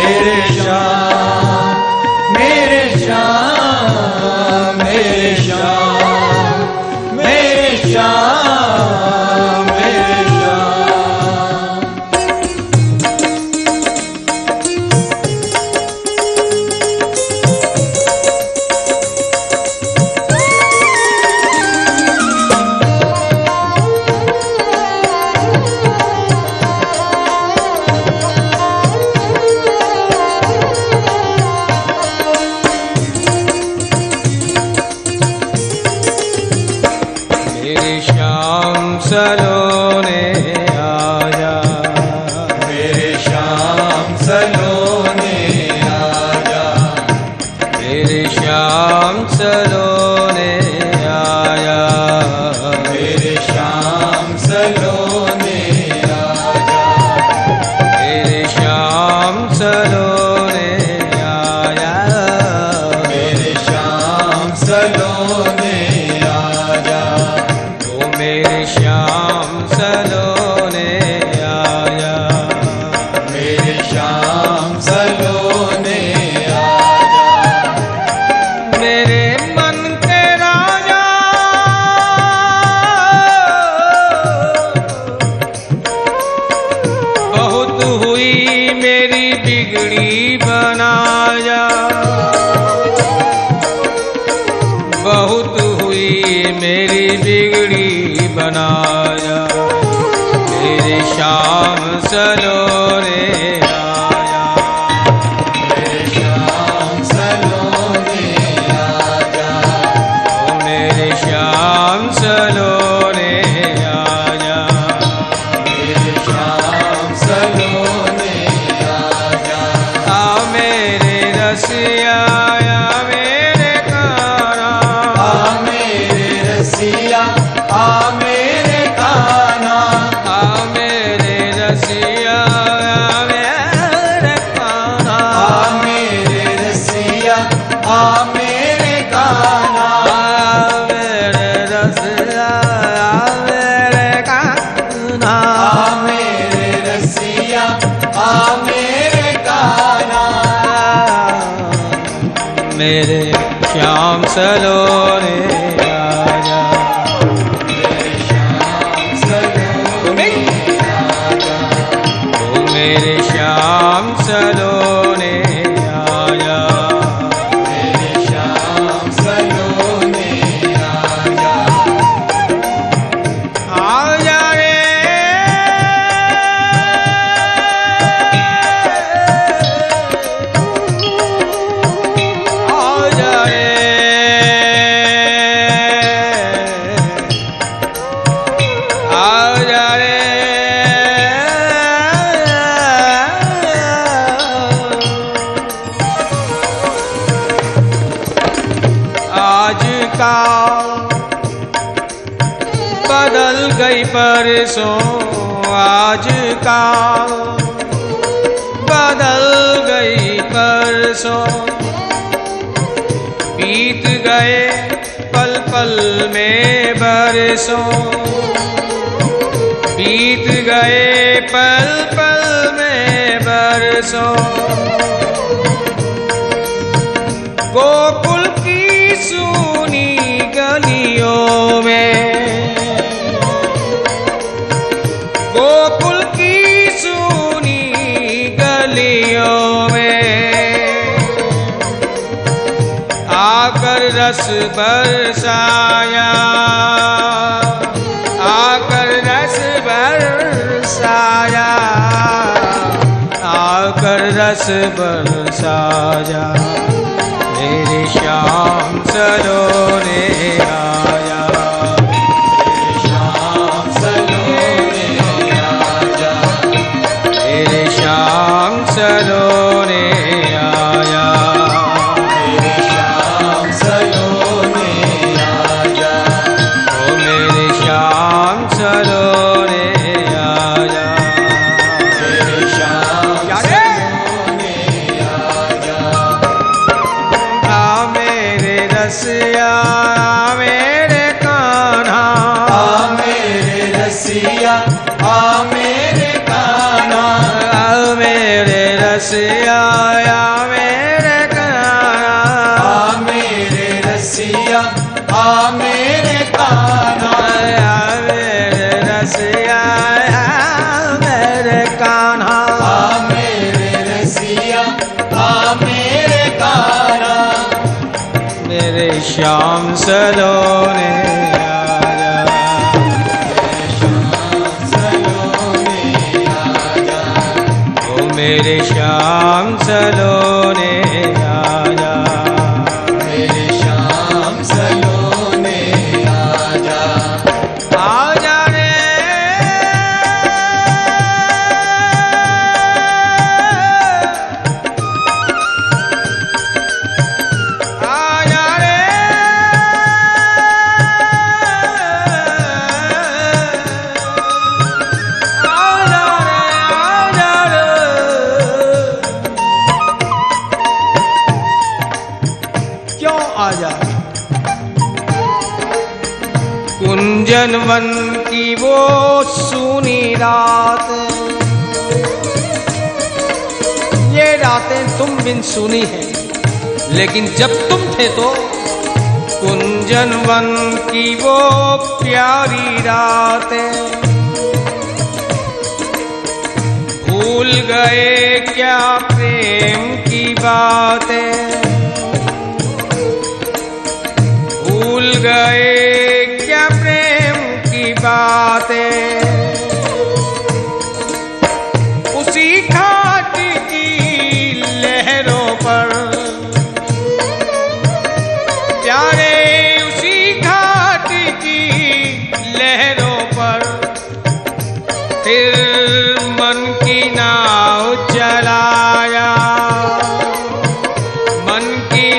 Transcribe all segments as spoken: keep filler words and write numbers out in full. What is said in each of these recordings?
मेरे श्याम मेरे श्याम मेरे श्याम मेरे श्याम मेरे श्याम। मेरे श्याम सलोने आजा, मेरे श्याम सलोने आजा, मेरे श्याम सलोने आया, मेरे श्याम सलोने आजा, मेरे श्याम सलोने आया, मेरे श्याम सलोने आजा, ओ मेरे श्याम सलोने आया, मेरे श्याम सलोने आजा, मेरे मन के राजा, बहुत हुई मेरी बिगड़ी बनाया, बहुत हुई मेरी बिगड़ी बनाया, मेरे श्याम सलोने आया, मेरे श्याम सलोने आजा, ओ मेरे श्याम सलोने आया, मेरे श्याम सलोने आजा, आ मेरे रसिया आ मेरे काना, आ मेरे रसिया आ मेरे काना, आ मेरे रसिया आ मेरे काना, आ मेरे रसिया आ मेरे काना, आ मेरे रसिया आ मेरे काना, आ मेरे रसिया आ मेरे काना, मेरे श्याम सलोने आजा, मेरे श्याम सलोने आजा, ओ मेरे श्याम सलोने आया, मेरे श्याम सलोने आजा, आजा रे आजा रे आजा रे आज का बदल गई परसों, आज का बदल गई परसों, बीत गए पल पल में बरसों, बीत गए पल पल में बरसों, गोकुल की सूनी गलियों में, गोकुल की सूनी गलियों में, आकर रस बरसाया, आकर रस बरसाया, आकर रस बरसाया, मेरे श्याम सलोने आया, मेरे श्याम सलोने आजा, मेरे श्याम सलोने आया, मेरे श्याम सलोने आजा, ओ मेरे श्याम सलोने आया, मेरे श्याम सलोने आजा, आ मेरे रसिया आ मेरे कान्हा, आ मेरे रसिया आ मेरे काना, आ मेरे रसिया श्याम सलोने आजा। ओ मेरे श्याम सलोने आजा। मेरे श्याम सलोने आजा। आजा रे आजा रे आजा रे आजा रे। क्यों आजा? कुंजन वन की वो सूनी रात, ये रातें तुम बिन सुनी हैं, लेकिन जब तुम थे तो कुंजन वन की वो प्यारी रातें भूल गए क्या प्रेम की बातें, भूल गए क्या प्रेम की बातें। उसी घाट की लहरों पर प्यारे, उसी घाट की लहरों पर फिर मन की नाव चलाया, मन की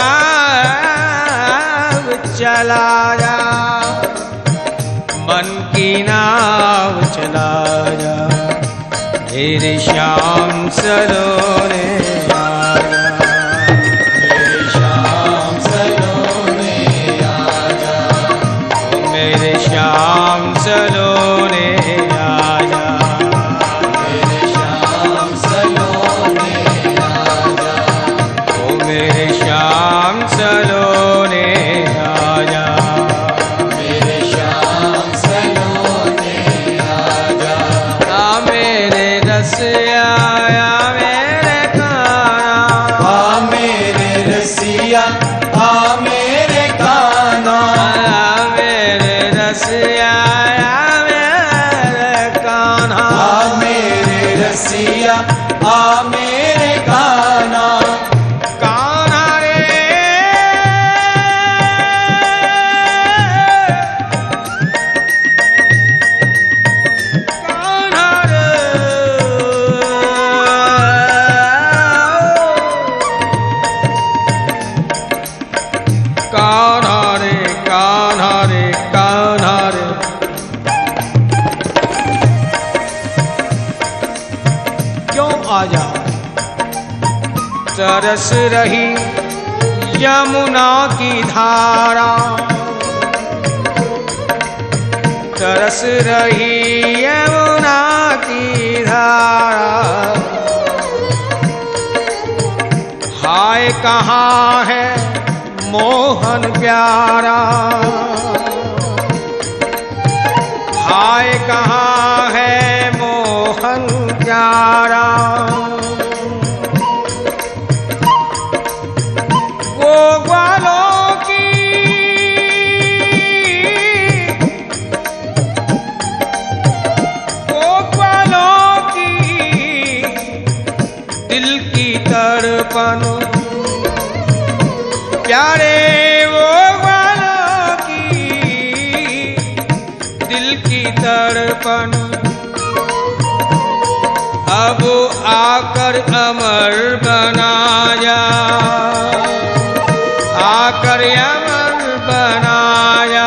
नाव चलाया, मन की नाव चलाया। मेरे श्याम सलोने आजा। मेरे श्याम सलोने आजा। ओ मेरे श्याम सलोने आजा। मेरे श्याम सलोने आजा। ओ मेरे श्याम सलोने आजा। मेरे श्याम सलोने आजा। आ मेरे रसिया आ मेरे काना, आ मेरे रसिया आ मेरे काना। आ मेरे रसिया आ मेरे काना। आ मेरे रसिया आ मेरे काना। कान्हा रे कान्हा रे कान्हा रे कान्हा रे कान्हा रे। क्यों आजा? तरस रही यमुना की धारा, तरस रही यमुना की धारा। हाय कहाँ है मोहन प्यारा, हाय कहाँ है मोहन प्यारा। वो ग्वालों की वो ग्वालों की दिल की तड़पन, प्यारे वो ग्वालों की दिल की तड़पन। अब आकर अमर बनाया, आकर अमर बनाया,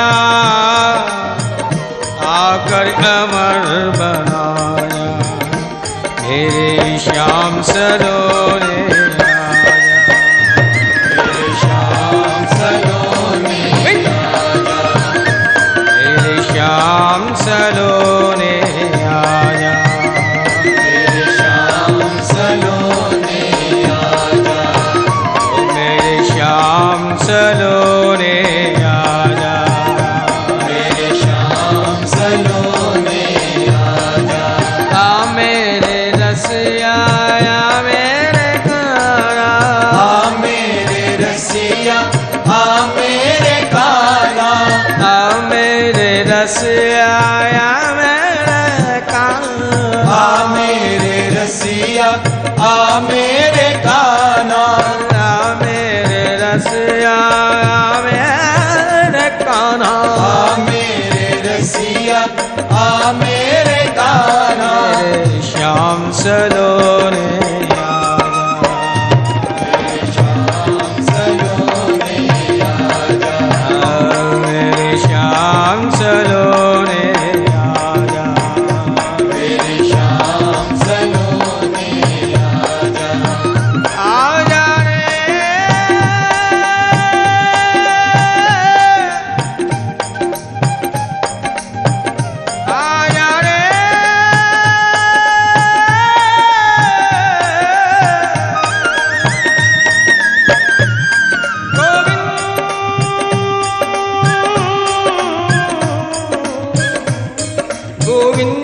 आकर अमर बनाया। मेरे श्याम सलोने आजा। मेरे श्याम सलोने आजा। मेरे श्याम सलोने आजा। मेरे श्याम सलोने आजा। ओ मेरे श्याम सलोने आजा। मेरे श्याम सलोने आजा। आ मेरे रसिया आ मेरे काना। रसिया आ मेरे कान्हा, आ मेरे रसिया आ मेरे कान्हा, आ मेरे रसिया आ मेरे कान्हा, मेरे श्याम सलोने मेरे श्याम सलोने आजा, मेरे श्याम सलोने आजा, मेरे श्याम सलोने आजा, आजा रे आजा रे गोविंद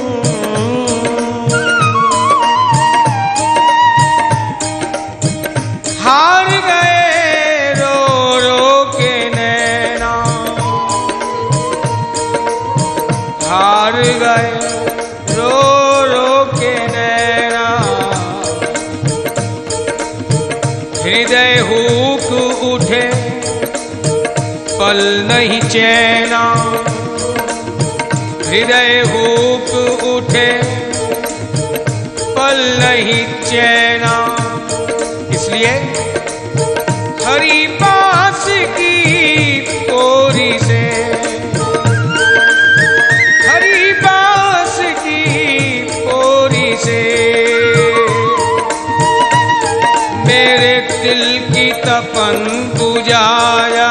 हार गए रो रो के नैना, हार गए रो रो के नैना, हृदय हुक उठे पल नहीं चैना, हृदय हुक उठे पल नहीं चैना, इसलिए हरी बास की कोरी से, हरी बास की कोरी से मेरे दिल की तपन बुझाया,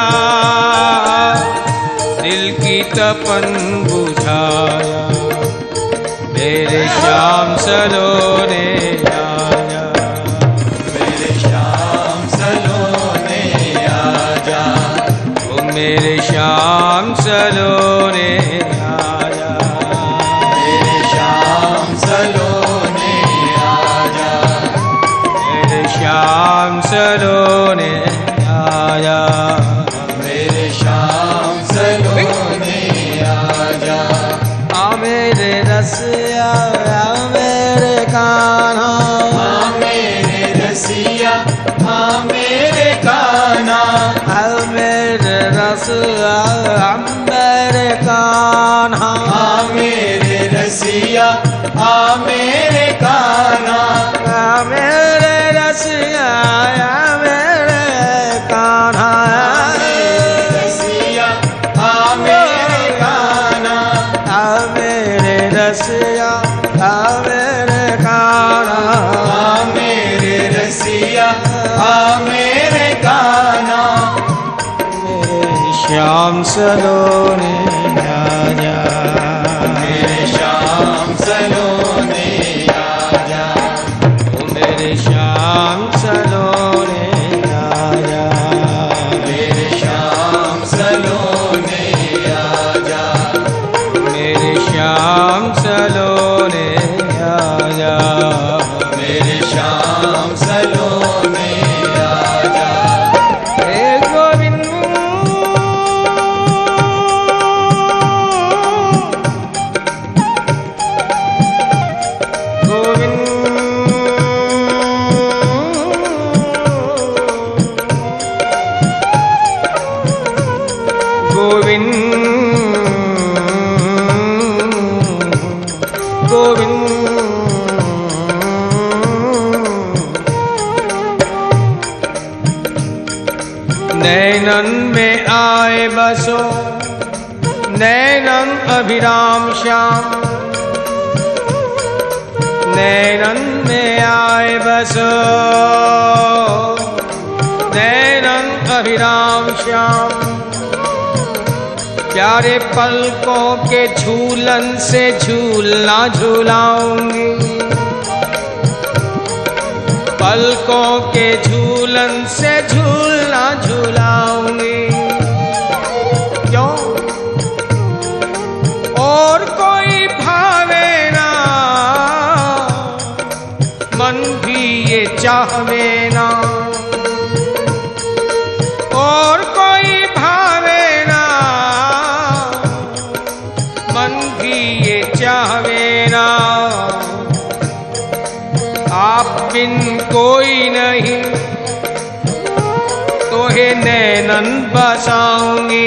दिल की तपन बुझाया, मेरे श्याम सलोने आजा, मेरे श्याम सलोने आजा, ओ मेरे श्याम सलोने आजा, मेरे श्याम सलोने आजा, मेरे श्याम सलोने आजा, मेरे श्याम सलोने आजा, आ मेरे रसिया आ मेरे कान्हा, आ मेरे रसिया आ मेरे कान्हा, आ मेरे रसिया आ मेरे कान्हा, आ मेरे रसिया आ मेरे कान्हा, आ मेरे रसिया आ मेरे कान्हा, रसिया आ मेरे कान्हा, आ मेरे रसिया आ मेरे कान्हा, आ मेरे रसिया आ मेरे कान्हा, मेरे श्याम सलोने आजा, मेरे श्याम सलोने आजा, ओ मेरे श्याम सलोने आजा, मेरे श्याम सलोने आजा, मेरे श्याम सलोने आजा, मेरे श्याम सलोने आजा, हे गोविंद गोविंद गोविंद गोविंद नैनन में आए बसो नैनन अभिराम श्याम, नैनन में आए बसो नैनन अभिराम श्याम, प्यारे पलकों के झूलन से झूलना झूलाऊंगी, पलकों के झूलन से झूलना झूलाऊंगी, क्यों और कोई भावे ना मन भी ये चाहवे ना, और कोई भावे ना मन भी ये चाहवे ना, आप बिन कोई नहीं तो हे नैनन बसाऊंगी।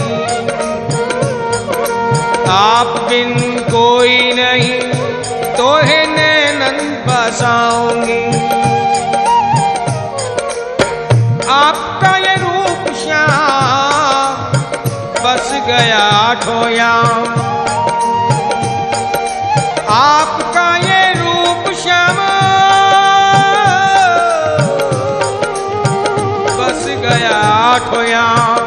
आप बिन कोई नहीं तो हे नैनन बसाऊंगी। आपका ये रूप श्याम बस गया ठोयाम। आपका ये रूप श्याम बस गया ठोयाम।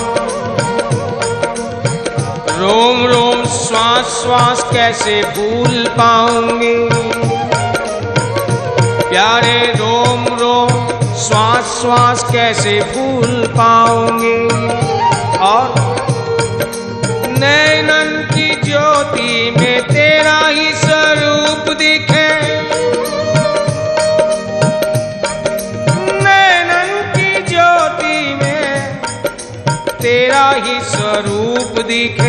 रोम रोम श्वास श्वास कैसे भूल पाऊंगी। प्यारे रोम रोम श्वास श्वास कैसे भूल पाऊंगी। और नैनन की ज्योति में तेरा ही स्वरूप दिखे। नैनन की ज्योति में तेरा ही स्वरूप दिखे।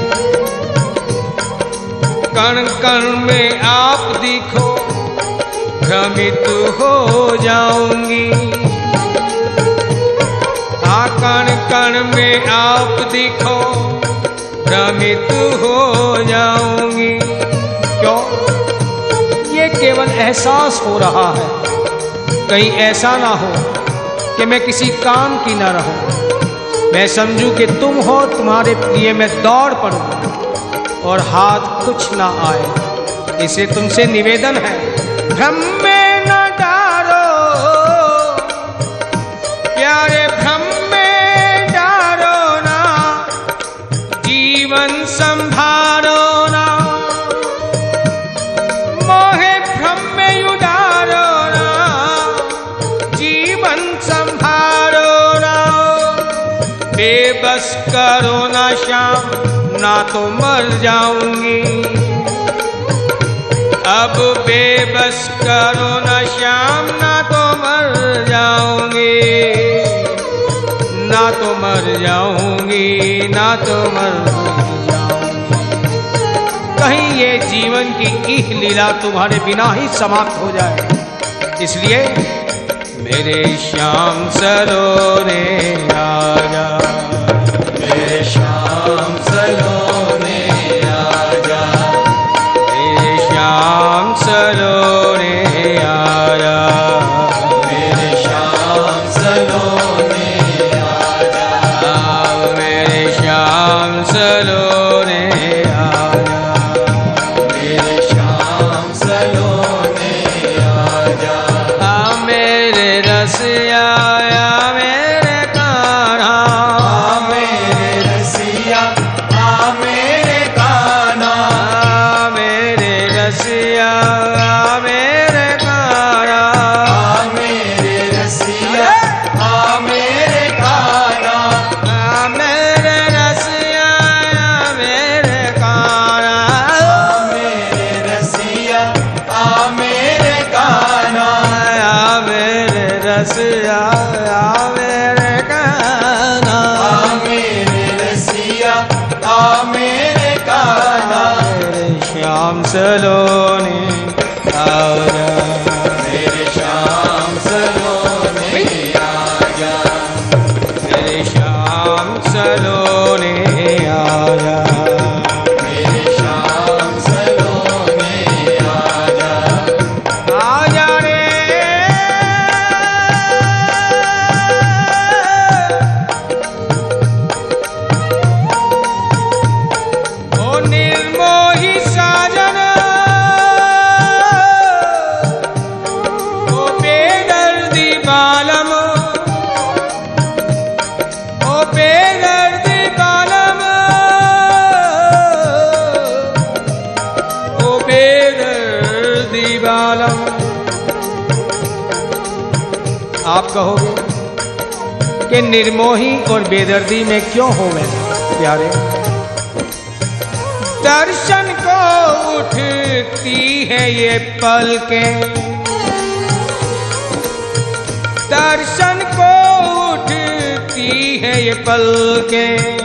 कण कण में आप दिखो भ्रमित हो जाऊंगी। आ कण कण में आप दिखो भ्रमित हो जाऊंगी। क्यों? ये केवल एहसास हो रहा है, कहीं ऐसा ना हो कि मैं किसी काम की ना रहूं। मैं समझूं कि तुम हो, तुम्हारे लिए मैं दौड़ पड़ूं और हाथ कुछ ना आए। इसे तुमसे निवेदन है, भ्रम में न डारो प्यारे, भ्रम में डारो ना, जीवन संभारो ना। मोहे भ्रम में उडारो ना, जीवन संभारो ना। बेबस करो ना श्याम, ना तो मर जाऊंगी। अब बेबस करो ना श्याम, ना तो मर जाऊंगी। ना तो मर जाऊंगी, ना तो मर जाऊंगी। कहीं ये जीवन की ईह लीला तुम्हारे बिना ही समाप्त हो जाए। इसलिए मेरे श्याम सलोने आजा, मेरे श्याम सलोने आजा, मेरे श्याम सलोने आजा, मेरे श्याम सलोने आजा, मेरे श्याम सलोने आजा, मेरे श्याम सलोने आजा। आ मेरे रसिया आ मेरे कान्हा, आ मेरे रसिया आ मेरे कान्हा, आ मेरे रसिया आ मेरे कान्हा, आ मेरे रसिया आ मेरे कान्हा, आ मेरे रसिया आ मेरे कान्हा, आ मेरे रसिया आ मेरे कान्हा, आ मेरे रसिया आ मेरे कान्हा, आ मेरे रसिया आ मेरे कान्हा। मेरे श्याम सलोने आजा, मेरे श्याम सलोने आजा, मेरे श्याम सलोने आजा, मेरे श्याम सलोने आजा। आजा रे। ओ निर्मोही साजन, ओ बेदर्दी बालम, ओ बेदर्दी बालम, ओ बेदर्दी बालम। आप कहोगे कि निर्मोही और बेदर्दी में क्यों हो मैं प्यारे? दर्शन को उठती है ये पलकें, दर्शन को उठती है ये पलकें।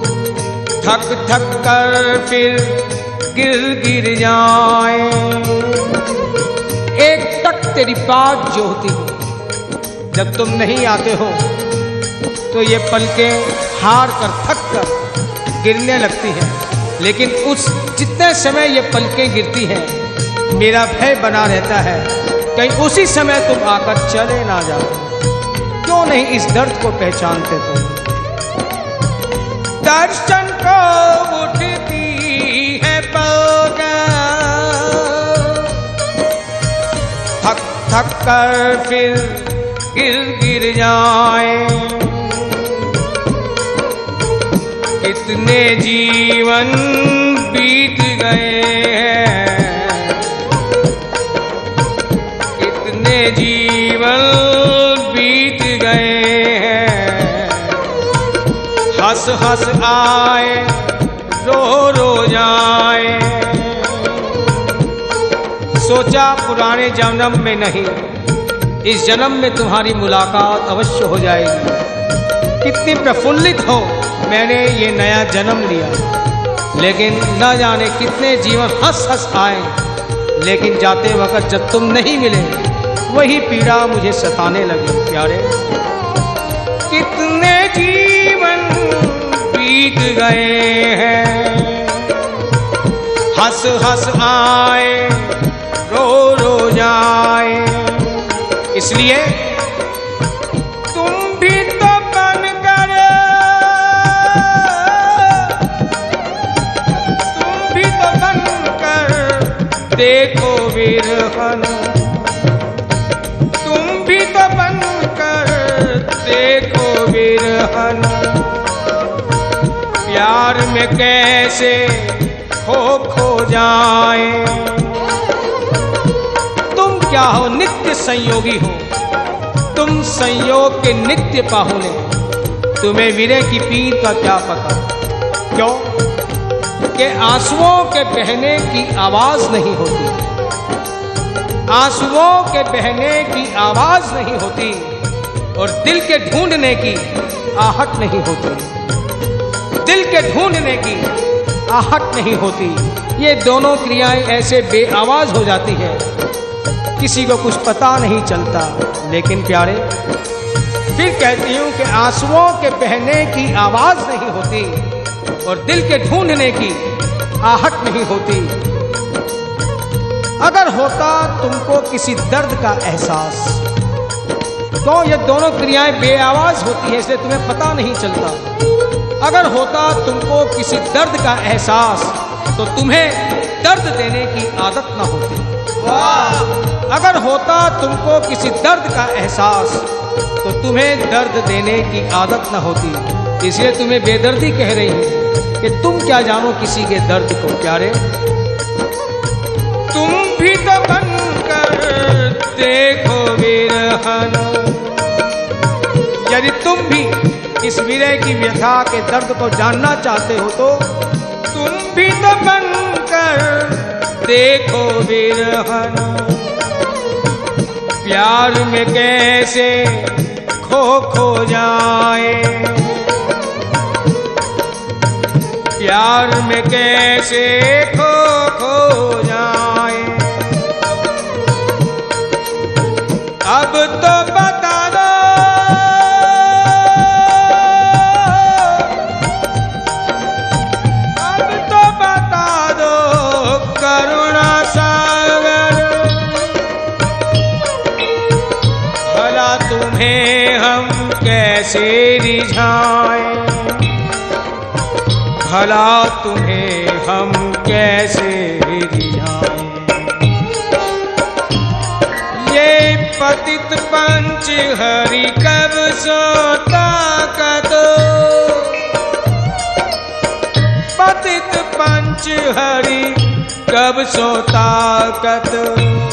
थक थक कर फिर गिर गिर जाए, तेरी बाट जोहती हूँ। जब तुम नहीं आते हो तो ये पलकें हार कर थक कर गिरने लगती हैं, लेकिन उस जितने समय ये पलकें गिरती हैं मेरा भय बना रहता है कहीं उसी समय तुम आकर चले ना जाओ। क्यों नहीं इस दर्द को पहचानते तुम? दर्शन को उठती है पलकें, थक थक कर फिर गिर गिर जाए। कितने जीवन बीत गए हैं, कितने जीवन बीत गए हैं। हंस हंस आए रो रो जाए। सोचा पुराने जन्म में नहीं, इस जन्म में तुम्हारी मुलाकात अवश्य हो जाएगी। कितनी प्रफुल्लित हो, मैंने ये नया जन्म लिया, लेकिन न जाने कितने जीवन हंस हंस आए, लेकिन जाते वक्त जब तुम नहीं मिले वही पीड़ा मुझे सताने लगी। प्यारे, कितने जीवन बीत गए हैं, हंस हंस आए रो रो जाए। इसलिए तुम भी तो बन कर, तुम भी तो बन कर देखो विरहन, तुम भी तो बन कर देखो विरहन। प्यार में कैसे खो खो जाए। तुम क्या हो, नित्य संयोगी हो, तुम संयोग के नित्य पाहुने। तुम्हें विरह की पीर का क्या पता? क्यों कि आंसुओं के बहने की आवाज नहीं होती, आंसुओं के बहने की आवाज नहीं होती, और दिल के ढूंढने की आहट नहीं होती, दिल के ढूंढने की आहट नहीं होती। ये दोनों क्रियाएं ऐसे बेआवाज हो जाती है, किसी को कुछ पता नहीं चलता। लेकिन प्यारे, फिर कहती हूं कि आंसुओं के बहने की आवाज नहीं होती और दिल के ढूंढने की आहट नहीं होती। अगर होता तुमको किसी दर्द का एहसास, तो ये दोनों क्रियाएं बेआवाज होती है, इसलिए तुम्हें पता नहीं चलता। अगर होता तुमको किसी दर्द का एहसास, तो तुम्हें दर्द देने की आदत ना होती। अगर होता तुमको किसी दर्द का एहसास, तो तुम्हें दर्द देने की आदत न होती। इसलिए तुम्हें बेदर्दी कह रही हूं कि तुम क्या जानो किसी के दर्द को। प्यारे, तुम भी तो बन कर देखो विरहन। यदि तुम भी इस विरह की व्यथा के दर्द को जानना चाहते हो, तो तुम भी तो बन कर देखो विरहन। प्यार में कैसे खो खो जाए, प्यार में कैसे खो खो जाए। अब तो बता दो, अब तो बता दो करुणा सागर, भला तुम्हें हम कैसे रिझाएं, भला तुम्हें हम कैसे रिझाएं। ये पतित पंच हरि कब सोता कदो, पतित पंच हरि कब सोता कदो।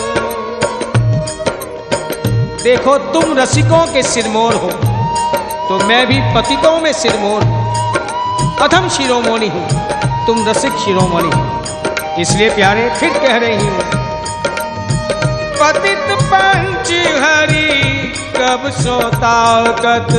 देखो, तुम रसिकों के सिरमौर हो, तो मैं भी पतितों में सिरमौर हूं, अधम शिरोमणि हूं, तुम रसिक शिरोमणि हो। इसलिए प्यारे, फिर कह रही हूं, पतित पंच हरि कब सोता कत।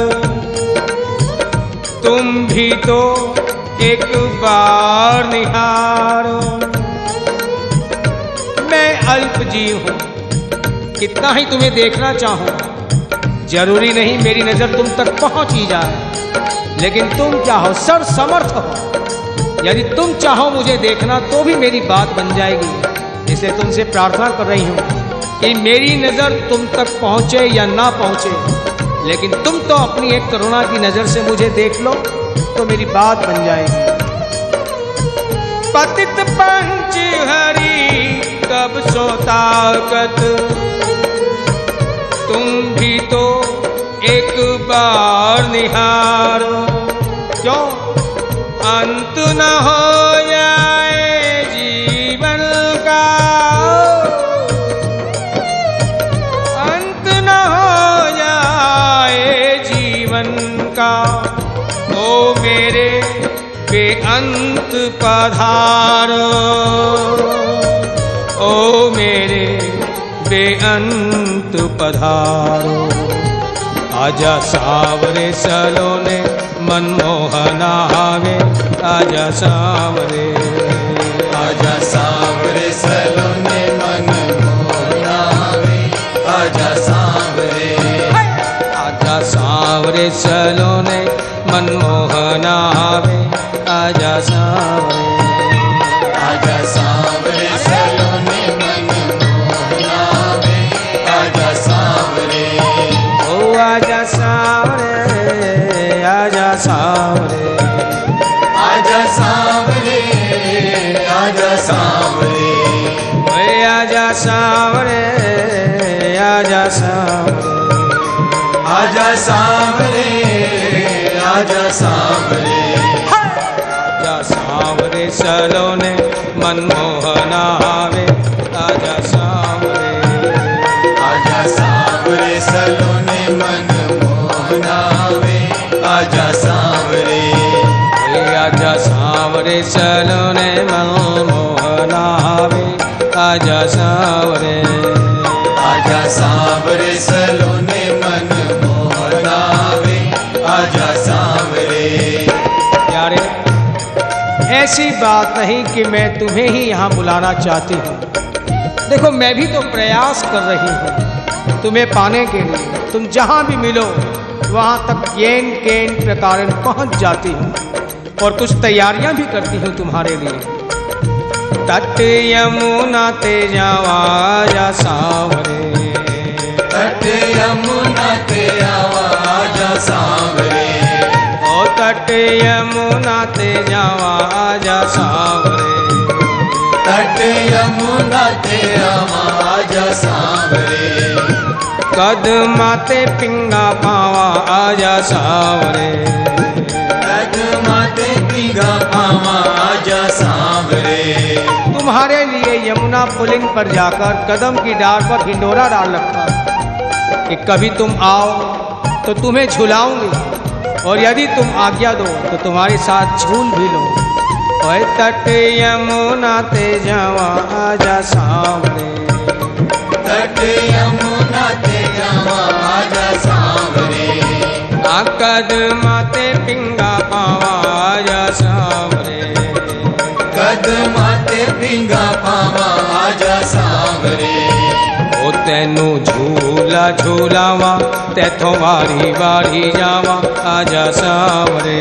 तुम भी तो एक बार निहारो। मैं अल्प जीव हूं, कितना ही तुम्हें देखना चाहूं, जरूरी नहीं मेरी नजर तुम तक पहुंच ही जाए, लेकिन तुम क्या हो, सर समर्थ हो। यदि तुम चाहो मुझे देखना तो भी मेरी बात बन जाएगी। इसलिए तुमसे प्रार्थना कर रही हूं कि मेरी नजर तुम तक पहुंचे या ना पहुंचे, लेकिन तुम तो अपनी एक करुणा की नजर से मुझे देख लो तो मेरी बात बन जाएगी। पतित पंच हरि कब सो ताकत, तुम भी तो एक बार निहारो, क्यों अंत न हो जाए जीवन का, अंत न हो जाए जीवन का। ओ मेरे बेअंत पधारो, ओ मेरे बेअंत पधारो। आजा सावरे सलोने मनमोहना आवे, आजा सावरे, आजा सावरे सलोने मनमोहना आवे, आजा सावरे, आजा सावरे सलोने मनमोहना आवे, आजा सावरे, आजा सावरे सलोने मनमोहना आवे, आजा सावरे, ओ आजा सावरे, आजा सावरे, आजा सावरे, आजा सावरे, ओए आजा सावरे, आजा सावरे, आजा सावरे, आजा सावरे, आजा सावरे सलोने मनमोहना आवे, आजा सावरे, आजा सावरे सलोने मनमोहना आवे, आजा सावरे, ओए आजा सावरे सलोने मनमोहना आवे, आजा सावरे, आजा सावरे सलोने मनमोहना आवे, आजा सावरे। प्यारे, ऐसी बात नहीं कि मैं तुम्हें ही यहाँ बुलाना चाहती हूँ। देखो मैं भी तो प्रयास कर रही हूँ तुम्हें पाने के लिए। तुम जहाँ भी मिलो वहाँ तक केन केन प्रकार पहुँच जाती हूँ और कुछ तैयारियाँ भी करती हूँ तुम्हारे लिए। तट यमुना ते जावा आजा सावरे, तट यमुना ते आवा आजा सावरे, ओ तट यमुना ते जावा आजा सावरे, तट यमुना ते आवा आजा सावरे, कदमा ते पिंगा पावा आजा सावरे, कदमा ते पिंगा पावा आजा सावरे। तुम्हारे लिए यमुना पुलिंग पर जाकर कदम की डाल पर हिंडोरा डाल रखा कि कभी तुम आओ तो तुम्हें झुलाऊंगी और यदि तुम आज्ञा दो तो तुम्हारे साथ झूल भी लो। ओए तट यमुना ते जावा आजा सावरे, तट यमुना ते जावा आजा सावरे, आ कदमा ते पिंगा पावा आजा सावरे, कदमा ते पिंगा पावा आजा सावरे। ओ तेनू झूला झूलावा तेथों वारी वारी जावा आजा सावरे,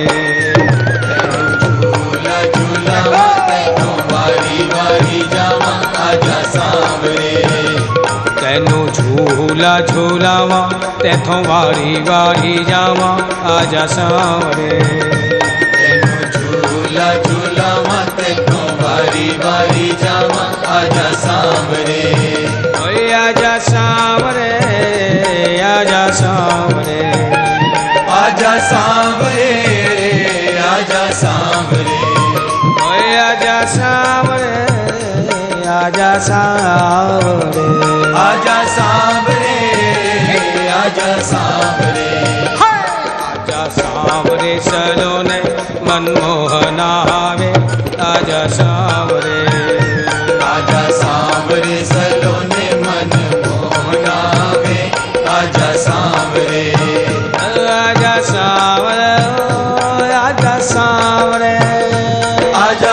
झूला झूलावा तेथों वारी वारी जावा आजा सावरे, तेनू झूला झूलावा तेथों वारी वारी जावा आजा सावरे, तेनू झूला झूलावा तेथों वारी वारी जावा आजा सावरे, ओए आजा सावरे, आजा सावरे, आजा सावरे, आजा सावरे, ओए आजा सावरे, आजा सावरे, आजा सावरे, आजा सावरे, आजा सावरे सलोने मनमोहना आवे, आजा सावरे, आजा सावरे सलोने मनमोहना आवे, आजा सावरे, आजा सावरे, आजा सावरे, आजा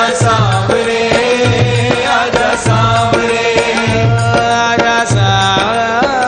सावरे, आजा सावरे, आजा सावरे,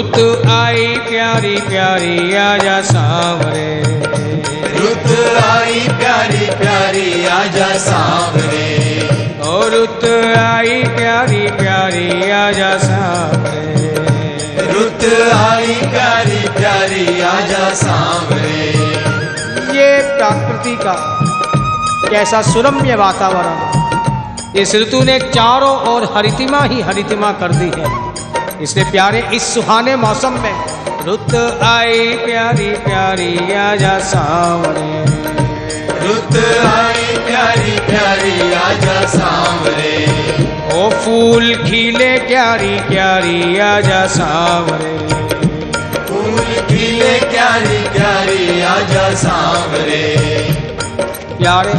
रुत आई प्यारी प्यारी आजा सांवरे, रुत आई प्यारी प्यारी आजा सांवरे, और रुत आई प्यारी प्यारी आजा सांवरे, रुत आई प्यारी प्यारी आजा सांवरे। ये प्रकृति का कैसा सुरम्य वातावरण, इस ऋतु ने चारों ओर हरितिमा ही हरितिमा कर दी है। इसलिए प्यारे इस सुहाने मौसम में रुत आई प्यारी प्यारी आजा सांवरे, रुत आई प्यारी प्यारी आजा सांवरे, ओ फूल खिले क्यारी क्यारी आजा सांवरे, फूल खिले क्यारी क्यारी आजा सांवरे। प्यारे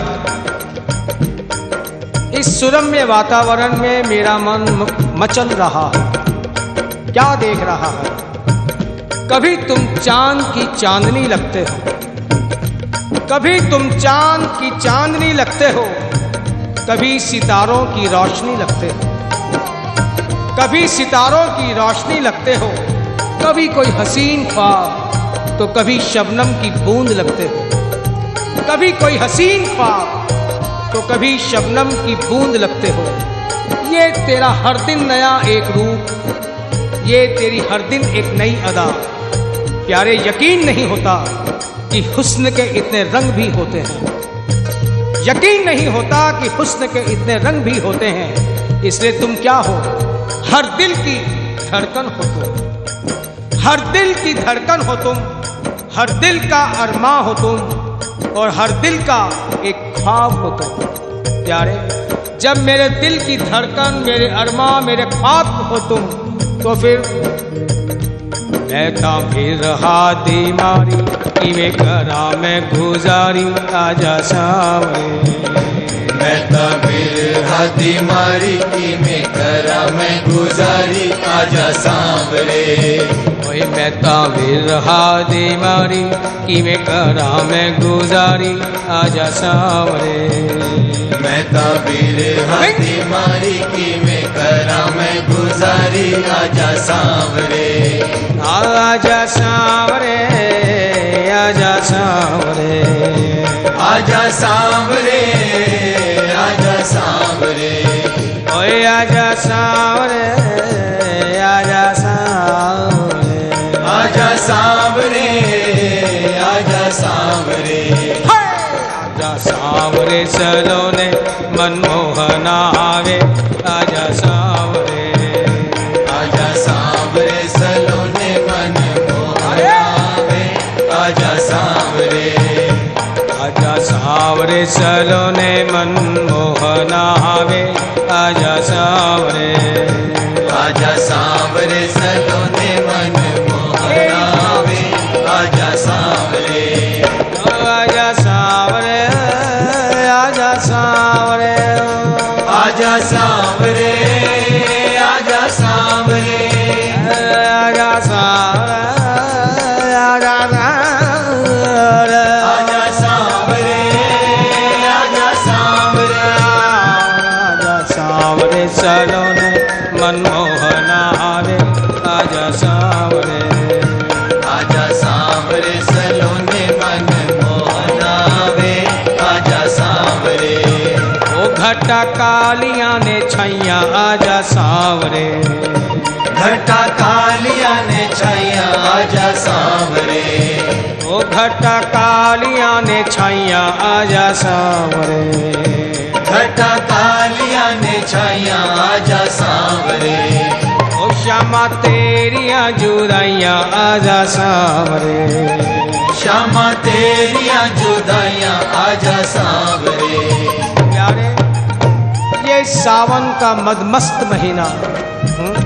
इस सुरम्य वातावरण में मेरा मन मचल रहा है। क्या देख रहा है? कभी तुम चांद की चांदनी लगते हो, कभी तुम चांद की चांदनी लगते हो, कभी सितारों की रोशनी लगते हो, कभी सितारों की रोशनी लगते हो, कभी कोई हसीन ख्वाब तो कभी शबनम की बूंद लगते हो, कभी कोई हसीन ख्वाब तो कभी शबनम की बूंद लगते हो। ये तेरा हर दिन नया एक रूप, ये तेरी हर दिन एक नई अदा। प्यारे यकीन नहीं होता कि हुस्न के इतने रंग भी होते हैं, यकीन नहीं होता कि हुस्न के इतने रंग भी होते हैं। इसलिए तुम क्या हो? हर दिल की धड़कन हो तुम, हर दिल की धड़कन हो तुम, हर दिल का अरमा हो तुम, और हर दिल का एक ख्वाब हो तुम। प्यारे जब मेरे दिल की धड़कन, मेरे अरमा, मेरे ख्वाब हो तुम, तो फिर मैं ता फिर हादी मारी कि मैं करा मैं गुजारी आजा सांवरे, मैं ता फिर हादी मारी कि मैं करा मैं गुजारी आजा सांवरे, ओए मैं ता फिर हादी मारी कि मैं करा मैं गुजारी आजा सांवरे, मैं ता फिर हादी मारी कि मैं करा मैं गुजारी आजा सांवरे, आजा सांवरे, आजा सांवरे, आजा सांवरे, आजा सांवरे, ओए आजा सांवरे, आजा सांवरे, आजा सांवरे, आजा सांवरे, आजा सांवरे सलोने मनमोहन आवे, आजा सांवरे, आजा सांवरे सलोने मनमोहन आवे, आजा सांवरे, आजा सांवरे सलोने मनमोहन आवे, आजा सांवरे, आजा सांवरे सलोने मनमोहन आवे, आजा सांवरे, आजा सांवरे, आजा सांवरे, आजा सांवरे, आजा सांवरे, आजा सांवरे, आजा सांवरे, आजा सांवरे, आजा सांवरे, आजा सांवरे सलोने मनमोहन आवे, आजा सांवरे, आजा सांवरे सलोने मनमोहन आवे, आजा सांवरे, ओ घटा कालियां ने छैया आजा सांवरे, घटा कालिया ने छैया आजा सांवरे, ओ घटा कालियां ने छैया आजा सांवरे, घटा कालिया ने छैया आजा सांवरे, ओ श्यामा तेरिया जुदाइयां आजा सांवरे, श्यामा तेरिया जुदाइयां आजा सांवरे। प्यारे ये सावन का मदमस्त महीना, हम्म,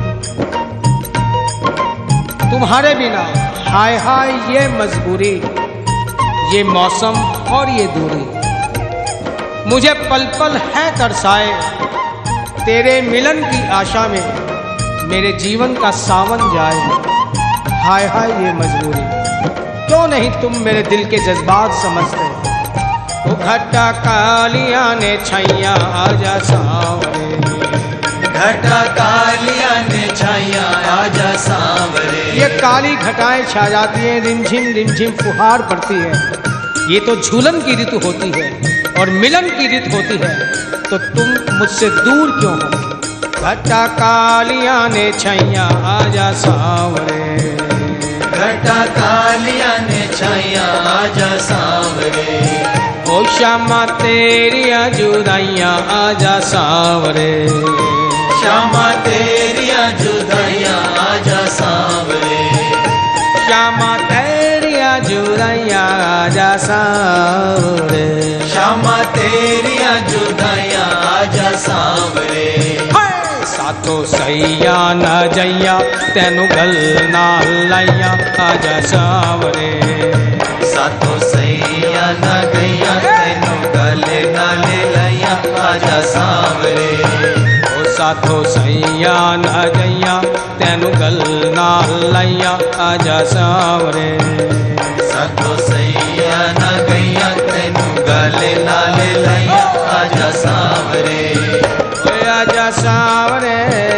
तुम्हारे बिना हाय हाय ये मजबूरी, ये मौसम और ये दूरी, मुझे पल पल है तरसाए, तेरे मिलन की आशा में मेरे जीवन का सावन जाए। हाय हाय ये मजबूरी, क्यों नहीं तुम मेरे दिल के जज्बात समझते? वो घटा कालिया ने छैया आजा सांवरे, घटा कालिया ने छाया आजा सांवरे। ये काली घटाएं छा जाती हैं, रिमझिम रिमझिम फुहार पड़ती है। ये तो झूलन की ऋतु होती है और मिलन की ऋतु होती है, तो तुम मुझसे दूर क्यों हो? घटा कालिया ने छैया आजा सांवरे। घटा कालिया ने छाया आजा सांवरे। ओ श्यामा तेरी जुदाइयाँ आजा सांवरे। श्यामा तेरी जुदाइयाँ आजा सांवरे। श्यामा तेरी जुदाइयाँ आजा सांवरे। श्यामा तेरी जुदाइयाँ आजा सांवरे। सातो सैया न जैया तेनु गल ना लाइया आजा सांवरे। सातो सैया न गैया तेनु गले नाले लैया आजा सांवरे। ओ सातो सैया न जैया तेनु गल ना लाइया आजा सांवरे। सातो सैया न गैया तेनु गले नाले लैया आजा सांवरे। आजा सांवरे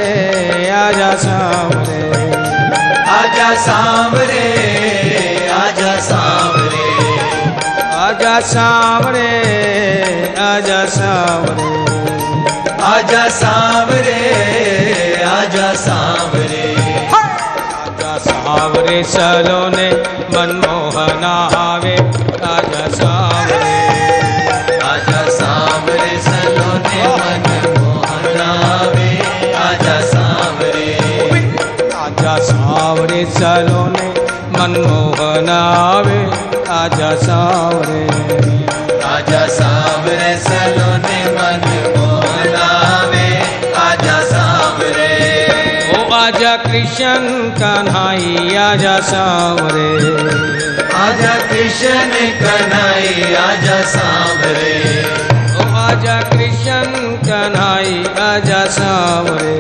आजा सांवरे। आजा सांवरे आजा सांवरे। आजा सांवरे आजा सांवरे। आजा सांवरे आजा सांवरे। आजा सांवरे सलोने मनमोहन आवे आजा सांवरे। आजा सांवरे सलोने मनमोहन आवे आजा सांवरे। आजा सांवरे सलोने मनमोहन आवे आजा सांवरे। आजा सांवरे सलोने मनमोहन आवे आजा सांवरे। ओ आजा कृष्ण कन्हई आजा सांवरे। आजा कृष्ण कन्हई आजा सांवरे। ओ आजा कृष्ण कन्हई आजा सांवरे।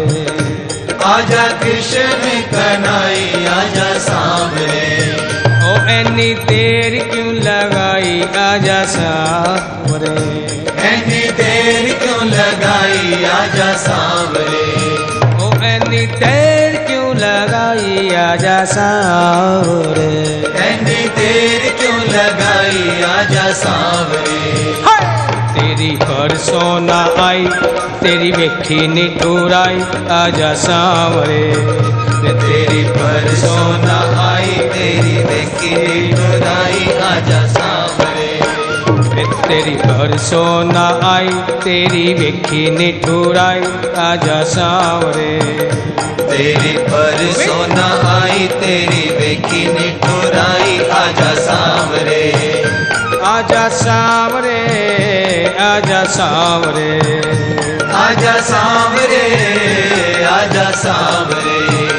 आजा कृष्ण कन्हई आजा सांवरे। ओ ऐनी देर क्यों लगाई आजा सांवरे। ऐनी देर क्यों लगाई आजा सांवरे। ओ ऐनी देर क्यों लगाई आजा सांवरे। ऐनी देर क्यों लगाई आजा सांवरे। तेरी परसों ना आई तेरी वेखी निठुराई आजा सांवरे। तेरी परसों न आई तेरी वेखी निठुराई आजा सांवरे। तेरी परसों ना आई तेरी वेखी निठुराई आजा सांवरे। तेरी परसों न आई तेरी वेखी निठुराई आजा सांवरे। आजा सांवरे आजा सांवरे। आजा सांवरे आजा सांवरे।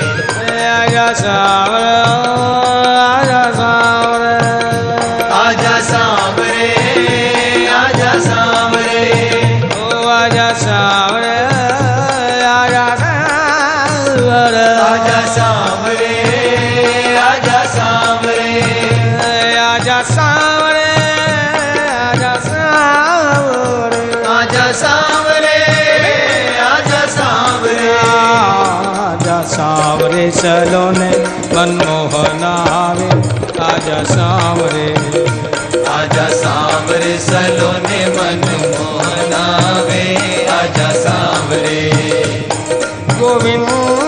आजा सांवरे आजा सांवरे। आजा सांवरे आजा सांवरे। ओ आजा सांवरे आजा सांवरे। आजा सांवरे आजा सांवरे। आजा सांवरे आजा सांवरे। आजा सांवरे आजा सांवरे। आजा सांवरे सलोने मनमोहन आवे आजा सांवरे। आजा सांवरे सलोने मनमोहन आवे आजा सांवरे। गोविंद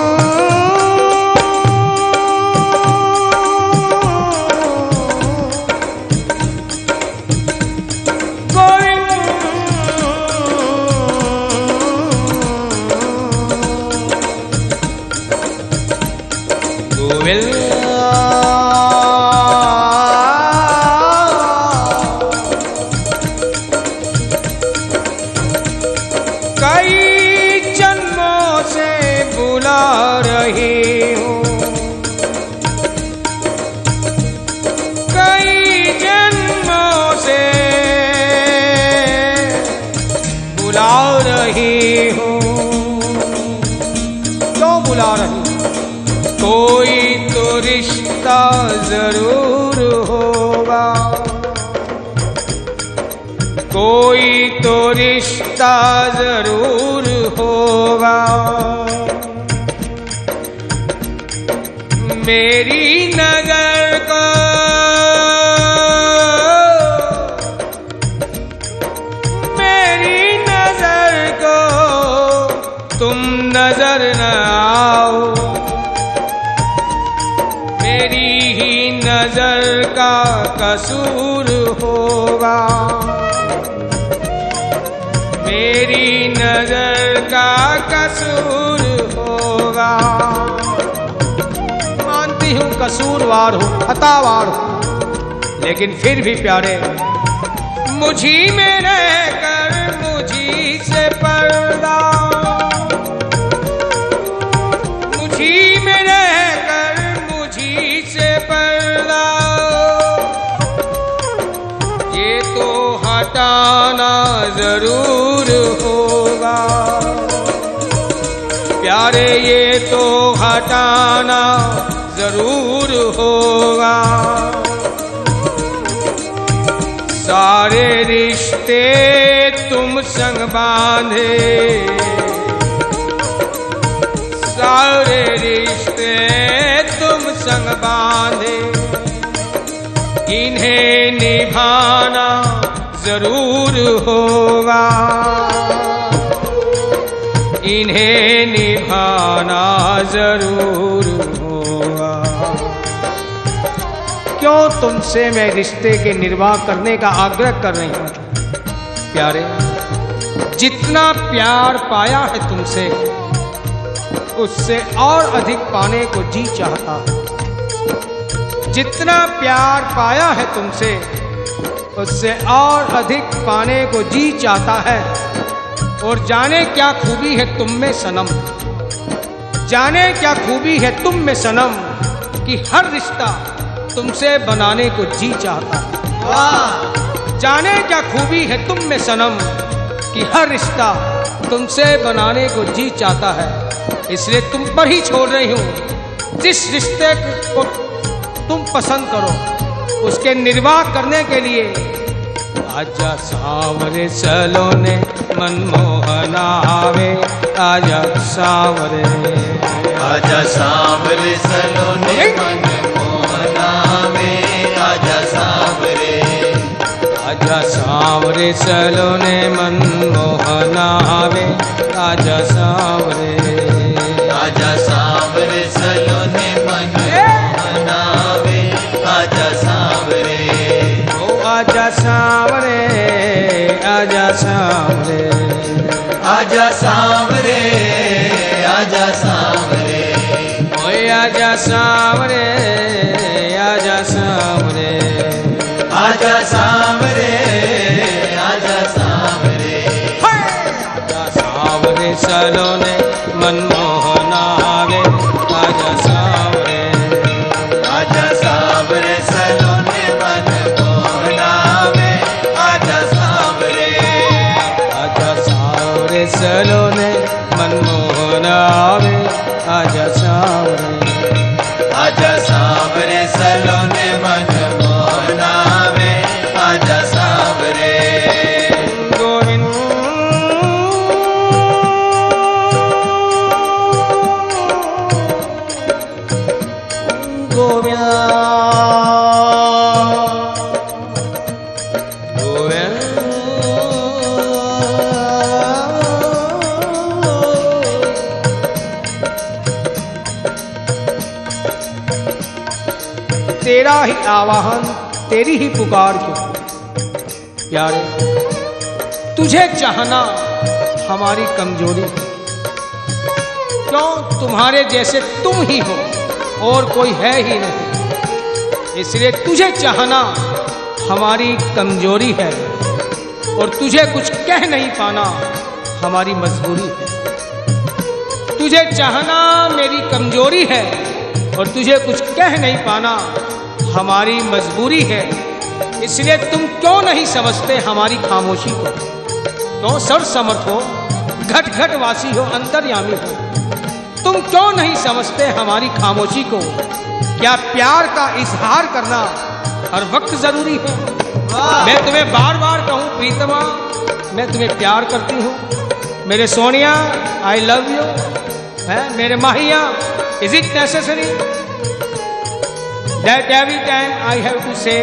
कई जन्मों से बुला रही हूँ। कई जन्मों से बुला रही हूँ। क्यों बुला रही? कोई तो रिश्ता जरूर होगा। कोई तो रिश्ता जरूर होगा। मेरी नजर को मेरी नजर को तुम नजर न आओ, मेरी ही नजर का कसूर होगा, मेरी नजर का कसूर होगा। मानती हूं कसूरवार हूं, खतावार हूं, लेकिन फिर भी प्यारे मुझी में रहकर मुझी से पर्दा, मुझी में रहकर मुझी से पर्दा, ये तो हटाना जरूर होगा प्यारे, ये तो हटाना जरूर होगा। सारे रिश्ते तुम संग बांधे, सारे रिश्ते तुम संग बांधे, इन्हें निभाना जरूर होगा, इन्हें निभाना जरूर होगा। क्यों तुमसे मैं रिश्ते के निर्वाह करने का आग्रह कर रही हूं प्यारे, जितना प्यार पाया है तुमसे उससे और अधिक पाने को जी चाहता, जितना प्यार पाया है तुमसे उससे और अधिक पाने को जी चाहता है। और जाने क्या खूबी है तुम में सनम, जाने क्या खूबी है तुम में सनम, कि हर रिश्ता तुमसे बनाने को जी चाहता है। जाने क्या खूबी है तुम में सनम, कि हर रिश्ता तुमसे बनाने को जी चाहता है। इसलिए तुम पर ही छोड़ रही हूँ, जिस रिश्ते को तुम पसंद करो उसके निर्वाह करने के लिए। आजा सांवरे सलोने मनमोहन आवे, आजा सांवरे, आजा सांवरे सलोने मनमोहन आवे, आजा सांवरे, आजा सांवरे सलोने मनमोहन आवे, आजा सांवरे, आजा सांवरे सलोने मनमोहन आवे, आजा सांवरे, ओ आजा सांवरे, आजा सांवरे, आजा सांवरे, आजा सांवरे, ओए आजा सांवरे, आजा सांवरे, आजा सांवरे, आजा सांवरे, आजा सांवरे सलोने मनमोहन आवे, आजा सांवरे, आजा सांवरे सलोने मनमोहन आवे, आजा सांवरे, आजा सांवरे सलोने मनमोहन आवे, आजा सांवरे, आजा सांवरे सलोने मनमोहन आवे, आजा सांवरे। गोविंद गोविंद तेरा ही आवाहन, तेरी ही पुकार क्यों प्यारे, तुझे चाहना हमारी कमजोरी, क्यों तुम्हारे जैसे तुम ही हो और कोई है ही नहीं। इसलिए तुझे चाहना हमारी कमजोरी है और तुझे कुछ कह नहीं पाना हमारी मजबूरी है। तुझे चाहना मेरी कमजोरी है और तुझे कुछ कह नहीं पाना हमारी मजबूरी है। इसलिए तुम क्यों नहीं समझते हमारी खामोशी को, क्यों सर्व समर्थ हो, घट घट वासी हो, अंतर्यामी हो, तुम क्यों नहीं समझते हमारी खामोशी को। क्या प्यार का इजहार करना हर वक्त जरूरी है? मैं तुम्हें बार बार कहूं प्रीतमा, मैं तुम्हें प्यार करती हूँ, मेरे सोनिया आई लव यू, है मेरे माहिया, is it necessary? that every time I have to say,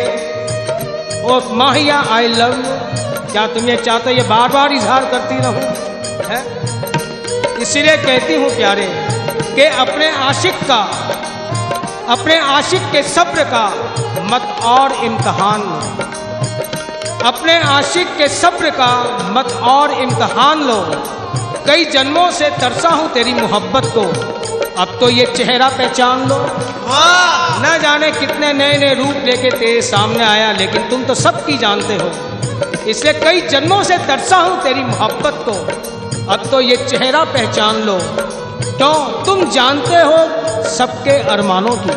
oh Mahiya, I love you. क्या तुम ये चाहते ये बार बार इजहार करती रहूं? है? इसलिए कहती हूं प्यारे कि अपने आशिक का, अपने आशिक के सब्र का मत और इम्तहान लो, अपने आशिक के सब्र का मत और इम्तहान लो। कई जन्मों से तरसा हूं तेरी मोहब्बत को, अब तो ये चेहरा पहचान लो। न जाने कितने नए नए रूप लेके तेरे सामने आया, लेकिन तुम तो सबकी जानते हो। इसलिए कई जन्मों से तरसा हूं तेरी मोहब्बत को, अब तो ये चेहरा पहचान लो। क्यों? तुम जानते हो सबके अरमानों की,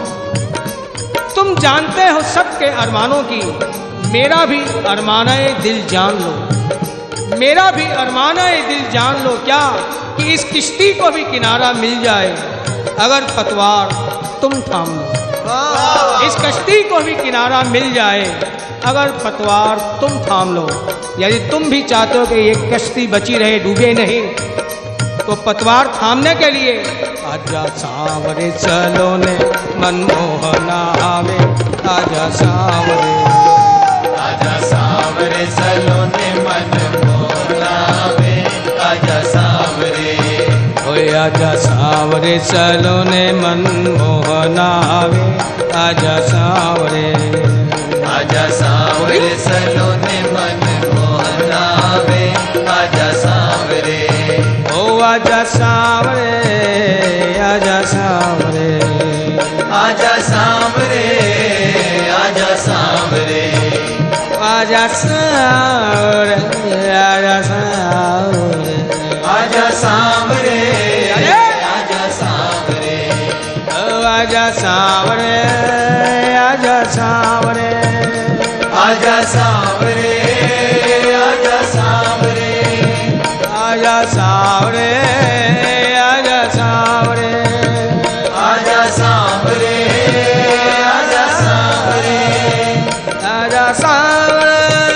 तुम जानते हो सबके अरमानों की। मेरा भी अरमानाए दिल जान लो, मेरा भी अरमानाए दिल जान लो। क्या कि इस किश्ती को भी किनारा मिल जाए अगर पतवार तुम थाम लो, इस कश्ती को भी किनारा मिल जाए अगर पतवार तुम थाम लो। यदि तुम भी चाहते हो कि ये कश्ती बची रहे, डूबे नहीं, तो पतवार थामने के लिए आजा सांवरे चलो ने मनमोहना आवे, आजा सांवरे, आजा सांवरे चलो ने मनमोहना आवे, आजा सांवरे, ओए आजा सांवरे चलो ने मनमोहना आवे, आजा सांवरे, आजा सांवरे चलो ने मनमोहना आवे, आजा सांवरे, ओ आजा सांवरे, आजा सांवरे, आजा सांवरे, आजा सांवरे, आजा सांवरे, आजा सांवरे, आजा सांवरे, आजा सांवरे, ओ आजा सांवरे, आजा सांवरे, आजा सांवरे, आजा सांवरे, आजा सांवरे, आजा सांवरे, आजा सांवरे, आजा सांवरे, आजा सांवरे,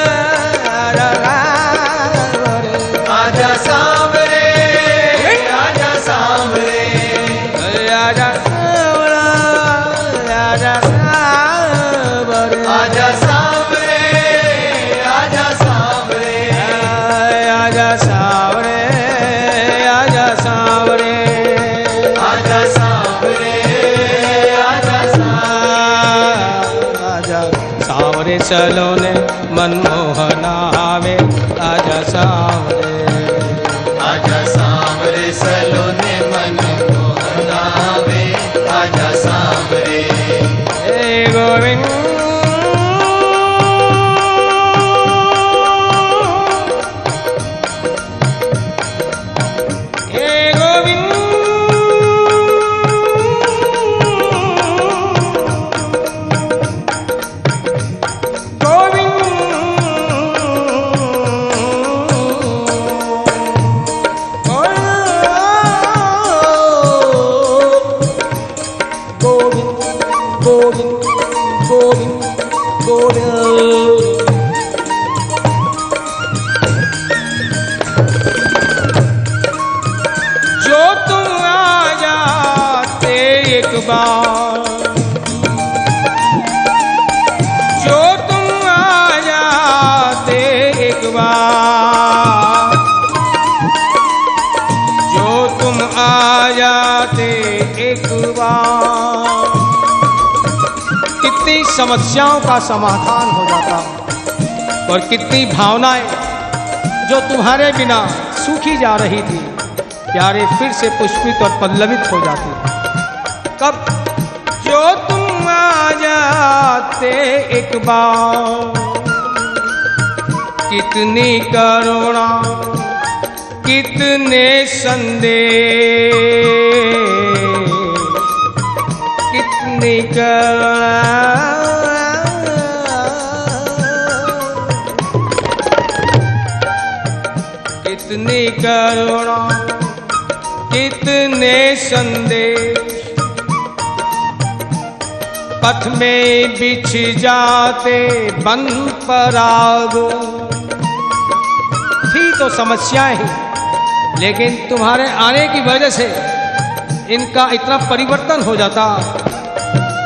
आजा सांवरे, आजा सांवरे, आजा सांवरे, आजा सांवरे, आजा सांवरे, आजा सांवरे, आजा सांवरे, आजा सांवरे, आजा सांवरे, आजा सांवरे, आजा आजा सांवरे चलो ने मनमोहना आवे, आजा सांवरे, आजा सांवरे चलो ने मनमोहना आवे, आजा सांवरे, हे गोविंद हे गोविंद गोविंद गोविंद गोविंद गोविंद जो तुम आ जाते एक बार, जो तुम आ जाते एक बार, जो तुम आ जाते एक बार, कितनी समस्याओं का समाधान हो जाता और कितनी भावनाएं जो तुम्हारे बिना सूखी जा रही थी प्यारे फिर से पुष्पित और पल्लवित हो जाती। कब? जो तुम आ जाते एक बार, कितनी करुणा कितने संदेश, कितनी करुणा कितनी करुणा कितने संदेश, पथ में बिछ जाते बन पराग। थी तो समस्याएं ही, लेकिन तुम्हारे आने की वजह से इनका इतना परिवर्तन हो जाता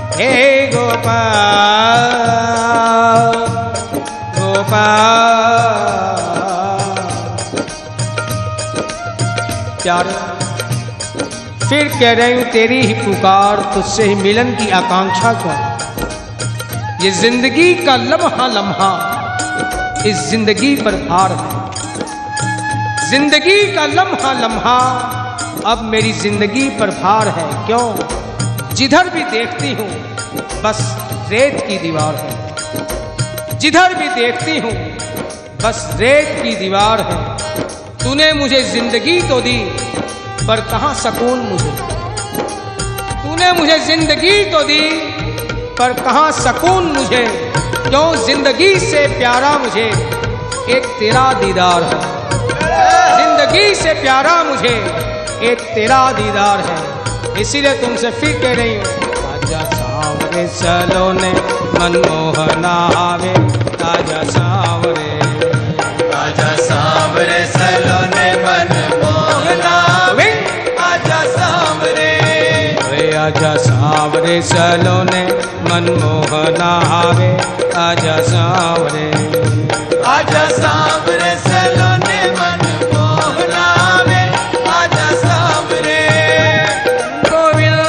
प्यारे, फिर कह रही हूं तेरी ही पुकार, तुझसे ही मिलन की आकांक्षा कर। ये जिंदगी का लम्हा लम्हा इस जिंदगी पर भार है। जिंदगी का लम्हा लम्हा अब मेरी जिंदगी पर भार है। क्यों? जिधर भी देखती हूँ बस रेत की दीवार है। जिधर भी देखती हूँ बस रेत की दीवार है। तूने मुझे जिंदगी तो दी पर कहाँ सुकून मुझे। तूने मुझे जिंदगी तो दी पर कहाँ सुकून मुझे। क्यों? जिंदगी से प्यारा मुझे एक तेरा दीदार है। जिंदगी से प्यारा मुझे एक तेरा दीदार है। इसीलिए तुमसे फिर कह रही हूँ आजा सांवरे सलोने मनमोहना आवे। आजा सांवरे, आजा सांवरे सलोने मनमोहना आवे। आजा सांवरे, आजा सांवरे सलोने मनमोहना आवे। आजा सांवरे, आजा सांवरे सलोने मनमोहना आवे। आजा सांवरे, गोविंद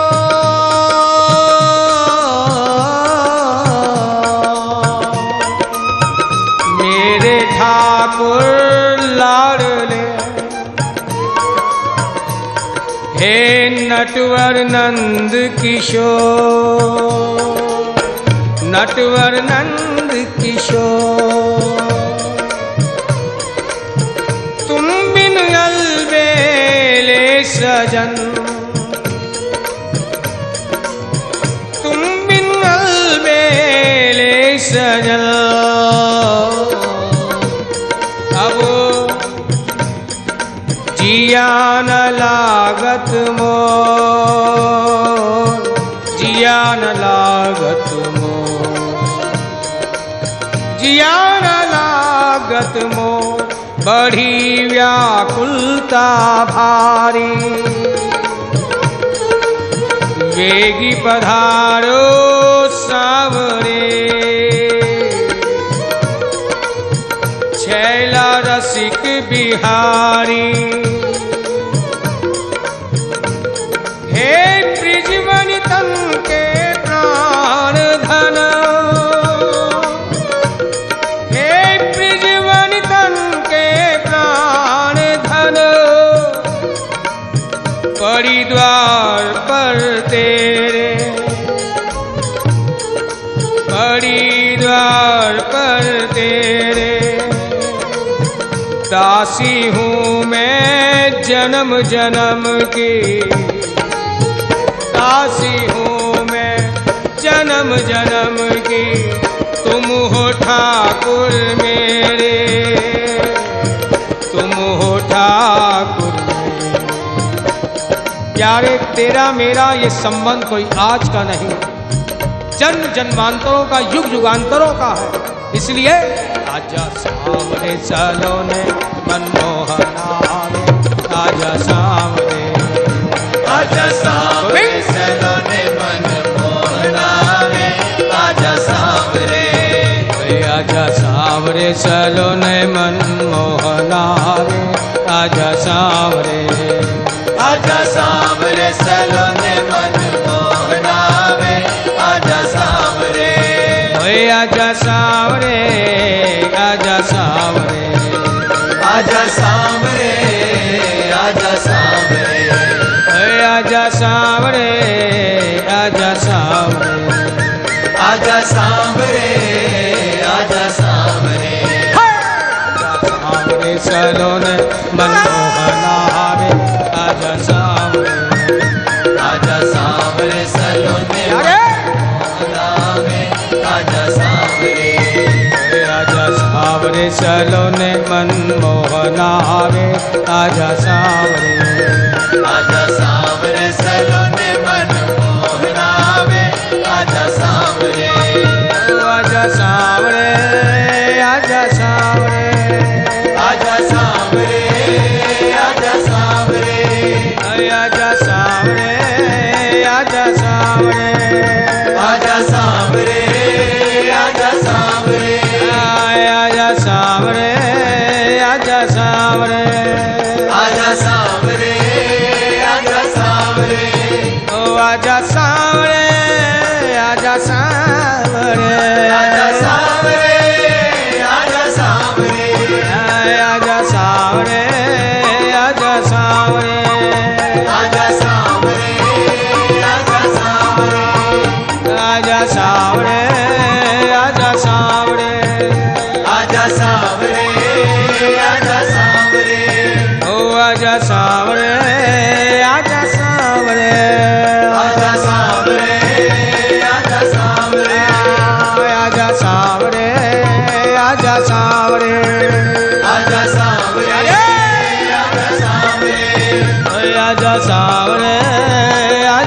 मेरे ठाकुर लाडले, हे नटवर नंद किशोर, नटवर नंद किशोर। तुम बिन अलबेले सजन, तुम बिन अलबेले सजन। अब जिया न लागत मोर, जिया न लागत मोर, जिया न लागत मोर। बड़ी व्याकुलता भारी, वेगी पधारो सांवरे। छैला रसिक बिहारी, हे ब्रिजवन तन के प्राण धन। हे ब्रिजवन तन के प्राण धन। परिद्वार पर तेरे, परिद्वार पर तेरे। दासी हूँ मैं जन्म जन्म की, दासी हूँ मैं जन्म जन्म की। तुम हो ठाकुर मेरे, तुम हो ठाकुर मेरे। प्यारे, तेरा मेरा ये संबंध कोई आज का नहीं, जन्म जन्मांतरों का, युग युगांतरों का है। इसलिए आजा सांवरे सलोने मनमोहना आवे। आजा सांवरे, आजा सांवरे सलोने मनमोहना आवे। आजा सांवरे, आजा सांवरे सलोने मनमोहना आवे। आजा सांवरे, आजा सांवरे सलोने मनमोहना आवे। आजा सांवरे, आजा सांवरे, आजा सांवरे, आजा सांवरे, आजा सांवरे, आजा सांवरे, आजा सांवरे, आजा सांवरे, आजा सांवरे। सांवरे सलोने मनमोहना आवे। आजा सांवरे, आजा सांवरे सलोने मनमोहना आवे। आजा सांवरे, आजा सांवरे सलोने मनमोहना आवे। आजा सांवरे, आजा सांवरे सलोने मनमोहना आवे। आजा सांवरे, आजा सांवरे, आजा सांवरे, आजा सांवरे, आजा सांवरे, आजा सांवरे, आजा सांवरे, आजा सांवरे, आजा सांवरे, आजा सांवरे, आजा सांवरे, आजा सांवरे,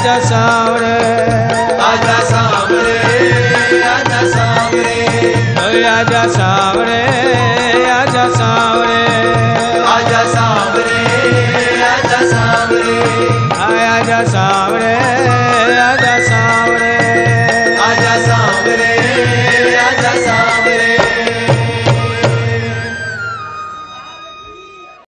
आजा सांवरे आजा सांवरे आजा सांवरे आजा सांवरे आजा सांवरे आजा सांवरे आजा सांवरे आजा सांवरे